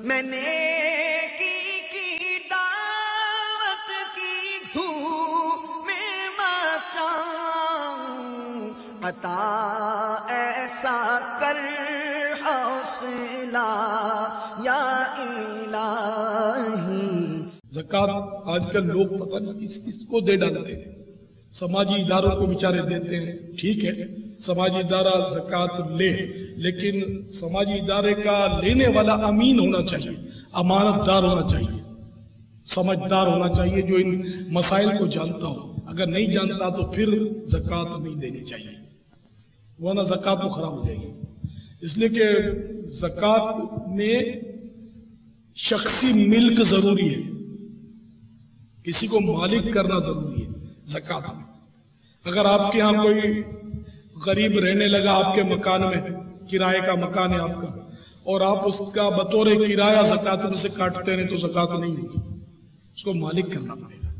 میں نیکی کی دعوت کی دھوم میں مچاؤں، عطا ایسا کر حوصلہ یا الہی۔ زکوٰۃ آج کل لوگ پتہ نہیں کس کو دے ڈالتے ہیں، سماجی اداروں کو بیچارے دیتے ہیں، ٹھیک ہے سماجی ادارہ زکوٰۃ لے، لیکن سماجی ادارے کا لینے والا امین ہونا چاہیے، امانت دار ہونا چاہیے، سمجھدار ہونا چاہیے، جو ان مسائل کو جانتا ہو۔ اگر نہیں جانتا تو پھر زکوٰۃ نہیں دینی چاہیے، ورنہ زکوٰۃ تو خراب ہو جائے گی۔ اس لیے کہ زکوٰۃ میں شخصی ملک ضروری ہے، کسی کو مالک کرنا ضروری ہے زکوٰۃ میں۔ اگر آپ کے ہاں کوئی غریب رہنے لگا آپ کے مکان میں، کرائے کا مکان ہے آپ کا، اور آپ اس کا بطور کرایہ زکوٰۃ میں سے کاٹتے رہیں تو زکوٰۃ نہیں ہوگی، اس کو مالک کرنا پڑے گا۔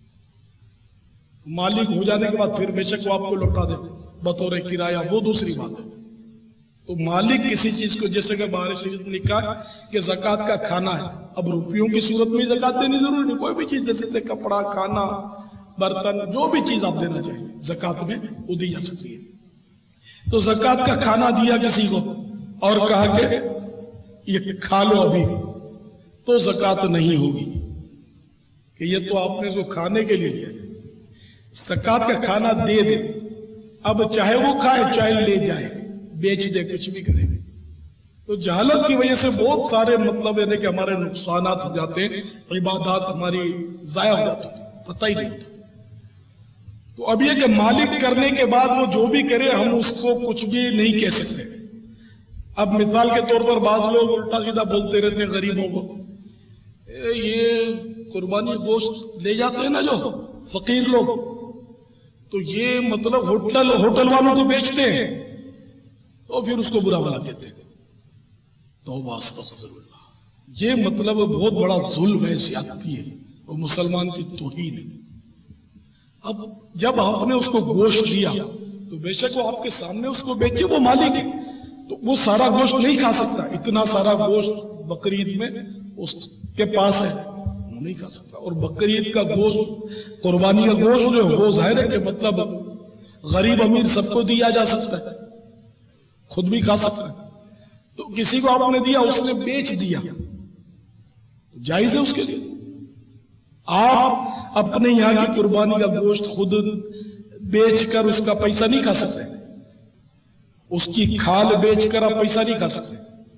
مالک ہو جانے کے بعد پھر بے شک وہ آپ کو لوٹا دے بطور کرایہ، وہ دوسری بات ہے۔ تو مالک کسی چیز کو، جیسے کہ بارش شریف نے لکھا کہ زکوٰۃ کا کھانا ہے، اب روپیوں کی صورت میں زکوٰۃ دینی ضروری نہیں، کوئی بھی چیز جیسے کپڑا، کھانا، برتن، جو بھی چیز آپ دینا چاہیے زکوٰۃ میں وہ دی جا سکتی ہے۔ تو زکوٰۃ کا کھانا دیا کسی کو اور کہا کہ یہ کھا لو ابھی، تو زکوٰۃ نہیں ہوگی، کہ یہ تو آپ نے جو کھانے کے لیے دیا۔ زکوٰۃ کا کھانا دے دے، اب چاہے وہ کھائے چاہے لے جائے، بیچ دے، کچھ بھی کرے۔ تو جہالت کی وجہ سے بہت سارے مطلب ہے کہ ہمارے نقصانات ہو جاتے ہیں، عبادات ہماری ضائع ہو جاتی ہیں، پتہ ہی نہیں ہوتا۔ تو اب یہ کہ مالک کرنے کے بعد وہ جو بھی کرے ہم اس کو کچھ بھی نہیں کہہ سکتے۔ اب مثال کے طور پر بعض لوگ الٹا سیدھا بولتے رہتے ہیں غریبوں کو، یہ قربانی گوشت لے جاتے ہیں نا جو فقیر لوگ، تو یہ مطلب ہوٹل والوں کو بیچتے ہیں، تو پھر اس کو برا بھلا کہتے ہیں۔ توبہ استغفر اللہ، یہ مطلب بہت بڑا ظلم ہے، زیادتی ہے، وہ مسلمان کی توہین ہے۔ اب جب آپ نے اس کو گوشت دیا تو بے شک وہ آپ کے سامنے اس کو بیچے، وہ مالک ہے، تو وہ سارا گوشت نہیں کھا سکتا، اتنا سارا گوشت بقرعید میں اس کے پاس ہے، وہ نہیں کھا سکتا۔ اور بقرعید کا گوشت، قربانی کا گوشت جو وہ ظاہر ہے کہ مطلب غریب امیر سب کو دیا جا سکتا ہے، خود بھی کھا سکتا ہے۔ تو کسی کو آپ نے دیا، اس نے بیچ دیا، جائز ہے اس کے لیے۔ آپ اپنے یہاں کی قربانی کا گوشت خود بیچ کر اس کا پیسہ نہیں کھا سکتے، اس کی کھال بیچ کر آپ پیسہ نہیں کھا سکتے۔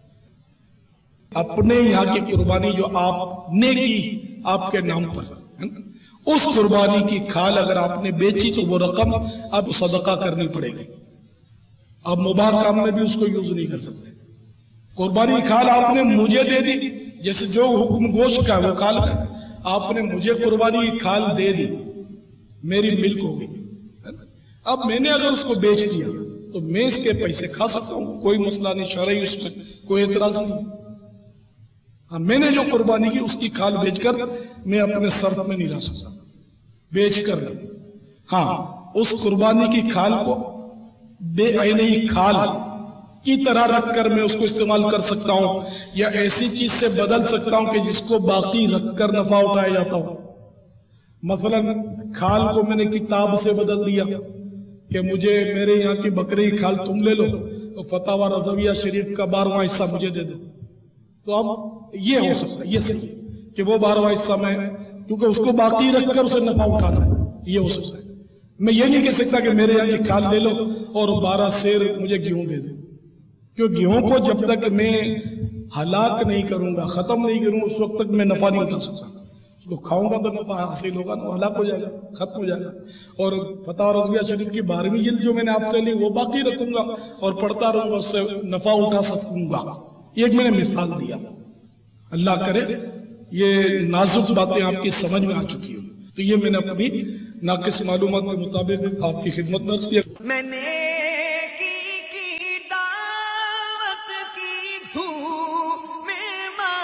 اپنے یہاں کی قربانی جو آپ نے کی آپ کے نام پر، اس قربانی کی کھال اگر آپ نے بیچی تو وہ رقم اب صدقہ کرنی پڑے گی، آپ مباح کام میں بھی اس کو یوز نہیں کر سکتے۔ قربانی کی کھال آپ نے مجھے دے دی، جیسے جو حکم گوشت کا وہ کھال ہے، آپ نے مجھے قربانی کی کھال دے دی، میری ملک ہو گئی۔ اب میں نے اگر اس کو بیچ دیا تو میں اس کے پیسے کھا سکتا ہوں، کوئی مسئلہ نہیں، شرعی اس میں کوئی اعتراض نہیں۔ ہاں، میں نے جو قربانی کی اس کی کھال بیچ کر میں اپنے صرف میں نہیں لا سکتا، بیچ کر نہیں۔ ہاں، اس قربانی کی کھال کو بے عینی کھال کی طرح رکھ کر میں اس کو استعمال کر سکتا ہوں، یا ایسی چیز سے بدل سکتا ہوں کہ جس کو باقی رکھ کر نفع اٹھایا جاتا ہو۔ مثلا کھال کو میں نے کتاب سے بدل دیا کہ مجھے میرے یہاں کی بکری کی کھال تم لے لو، تو فتاوی رضویہ شریف کا 12واں حصہ مجھے دے دو، تو اب یہ ہو سکتا ہے، یہ صحیح کہ وہ 12واں حصہ میں، کیونکہ اس کو باقی رکھ کر اسے نفع اٹھانا ہے، یہ ہو سکتا ہے۔ میں یہ نہیں کہہ سکتا کہ میرے یہاں کی کھال لے لو اور 12 سیر مجھے گیہوں دے دو، کیوں گیہوں کو جب تک میں ہلاک نہیں کروں گا، ختم نہیں کروں گا، اس وقت تک میں نفع نہیں اٹھا سکتا۔ اس کو کھاؤں گا تو نفع حاصل ہوگا، وہ ہلاک ہو جائے گا، ختم ہو جائے گا۔ اور فتاوی رضویہ شریف کی 12ویں جلد جو میں نے آپ سے لی وہ باقی رکھوں گا اور پڑھتا رہوں گا، اس سے نفع اٹھا سکوں گا۔ یہ ایک میں نے مثال دیا، اللہ کرے یہ نازک باتیں آپ کی سمجھ میں آ چکی ہوں۔ تو یہ میں نے اپنی ناقص معلومات کے مطابق آپ کی خدمت میں عرض کیا۔ میں نیکی کی دعوت کی دھوم میں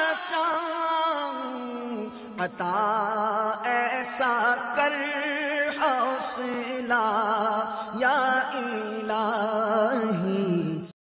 مچاؤں، عطا ایسا کر حوصلہ یا الہی۔